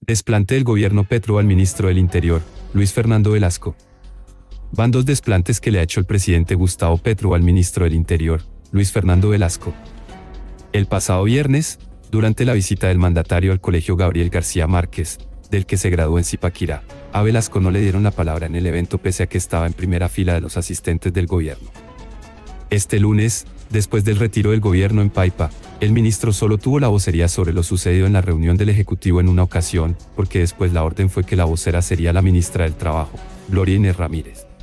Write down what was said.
Desplante del gobierno Petro al ministro del Interior, Luis Fernando Velasco. Van dos desplantes que le ha hecho el presidente Gustavo Petro al ministro del Interior, Luis Fernando Velasco. El pasado viernes, durante la visita del mandatario al colegio Gabriel García Márquez, del que se graduó en Zipaquirá, a Velasco no le dieron la palabra en el evento pese a que estaba en primera fila de los asistentes del gobierno. Este lunes, después del retiro del gobierno en Paipa, el ministro solo tuvo la vocería sobre lo sucedido en la reunión del Ejecutivo en una ocasión, porque después la orden fue que la vocera sería la ministra del Trabajo, Gloria Inés Ramírez.